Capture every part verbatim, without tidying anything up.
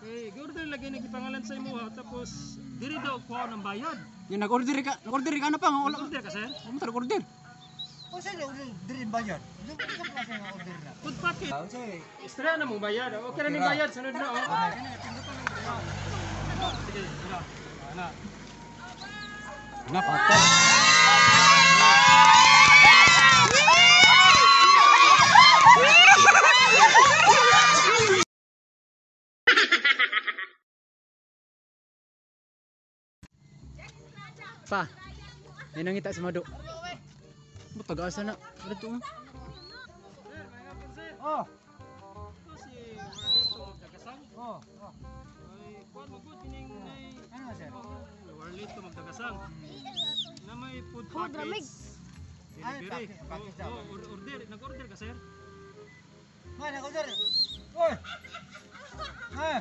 Eh, order lagi nagipangalan sa imo ha, tapos diri daw ko ng bayad. Yung nag-order ka, nag-order ka na pa nga wala. Order ka sir? Ano tara order? O sa'yo, diri bayad. Ano ka klase ng order na? Food packet. Ah, sa'yo. Istra na mong bayad. Okay na ning bayad, sunod na oh. Sige, ano? Ano? Na patay. Pa, may nangita si Mado. Ba't taga-asa na? Ano ito? Oh, Ito si Warlito Magdagasang. oh, oh. Ay, kuwan mo po kining nay. Ano sir? Warlito Magdagasang. Na may food Food lamig. packets. Ay, Delivery. packet- packet daw. Oh, oh, order. Nag-order ka sir? Man, ako sir. Oy! Ha?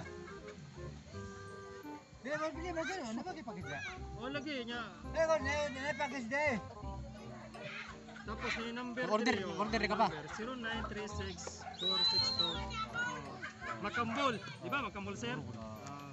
Bili mo, bili mo sir. Ano ba kayo pakit ya? O lagi niya. Eh, ko, na, na, pakit day. Tapos may number Order, diri, oh. order ka pa? zero nine three six four six two. Makambol. Di ba Makambol sir? Ah,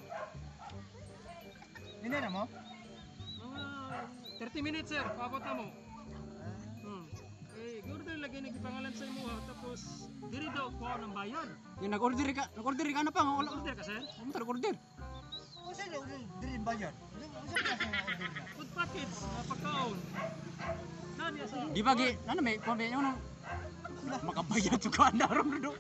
Hindi na mo? mga thirty minutes sir. Paabot na mo. Hmm. Eh, order lagi nagipangalan sa imo ha, tapos diri daw ko ng bayad. Yung nag-order ka, nag-order ka na pa nga wala. Order ka sir? Ano tara order? O sa'yo, diri bayad. Ano ka klase ng order na? Food packets, mga pagkaon. Nani asa? Di ba gi, ano may kuwan ba yun? Ano? Makabayad yung kaan na ron do.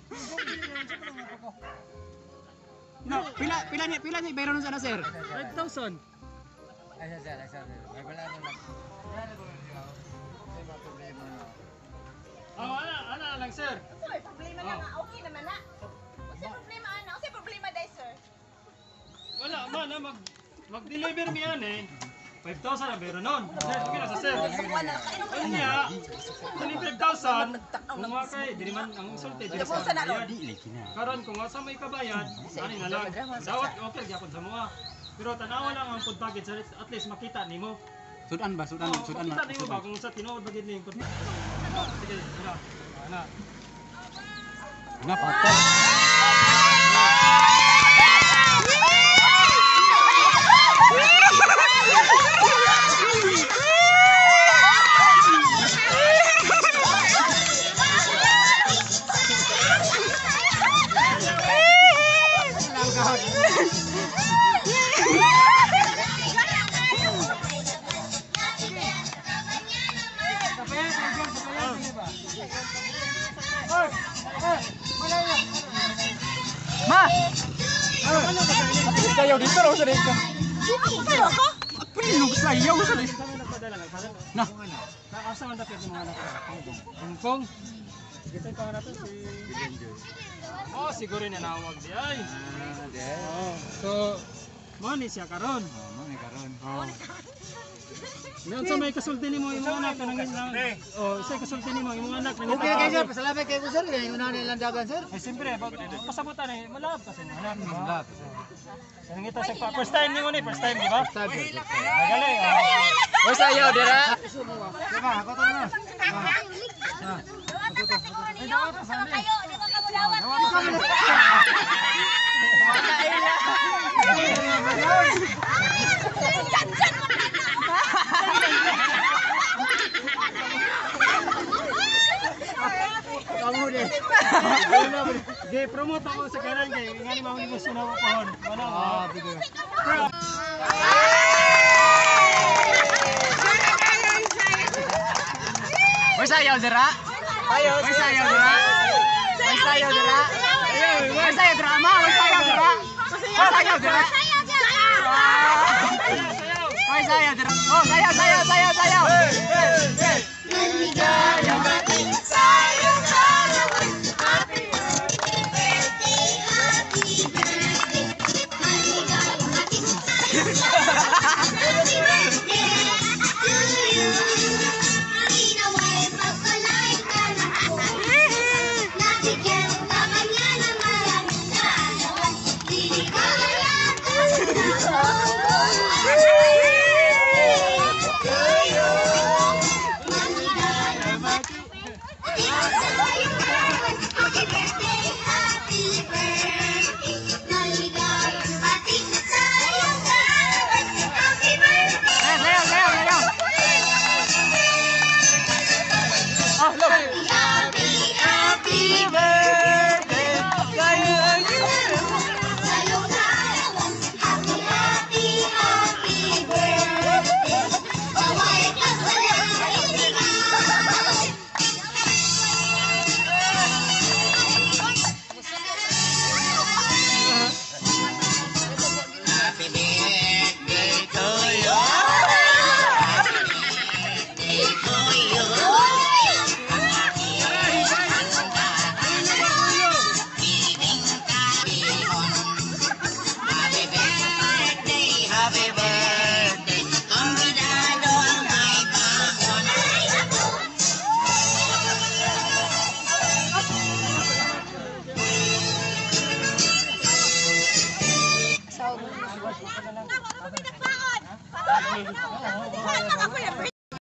No, pila pila ni pila ni bayron sana sir. five thousand. Ay, sir, sir, ay, sir. Ay, wala na lang. Wala na lang. Ay, mga problema na. Oh, ana, ana lang sir. Kasi may problema na nga. Okay naman na. Kasi problema ana. Kasi problema dahil sir. Wala man na mag mag-deliver mi ani. five thousand ang bayro nun. Sir, sige na sa sir. Ano niya? Kani five thousand. Kung mga kay, dili man ang insulti, dili sa bayad. Karon kung asa may kabayad, ani na lang. Dawat okay gyapon sa mga. Pero tanawa lang ang food package at least makita nimo. Sudan ba? Sudan, Oh, sudan makita na. nimo ba kung sa tinuod ba gid ning food package. Sige, ano? Ana. Na patay. Ma! Sayaw dito raw sa dito. Pero ako? Pilog sayaw sa dito. Kami nagpadala lang. Na. Asa man dapat yung mga anak ko? Hong Kong. Kita pa natin si Oh, siguro na nawag di ay. Oh, so mo ni siya karon. Oh, mga karon. Oh. Ngayon sa may kasulti nimo imong anak kanang lang. Oh, sa kasulti nimo imong anak nang Okay, okay, sir. Pasalamat kayo po, sir. Yung una nilang dagan, sir. Eh siyempre pag pasabutan eh malab kasi anak. Malab. Nangita sa pa first time nimo ni first time di ba? First time. Magali. Oy sayaw dira. Diba, ako to na. Ay, dawat pa sa kayo. Di ba ka mo dawat? Kamu deh. Ge promote ako sa kanan kay ngani mao ni gusto na ko pohon. Wala. Ah, bigo. Oy sayaw dira. Ayo, Oy sayaw dira. Oy sayaw dira. Oy sayaw drama, oy sayaw dira. Oy sayaw dira. Oy sayaw dira. Oh, sayaw sayaw sayaw sayaw. Maligayang ating sayang halaman. Happy birthday, happy birthday. Maligayang ating sayang halaman. Happy birthday to you. Nawa'y pagpalay ka ng buhay. Nabigyan ka kanya ng maraming kaalaman. Liligaya ka sa Happy birthday, happy birthday, maligayang Nga, wala mo pinagbaon. Para, nga, wala mo pinagbaon.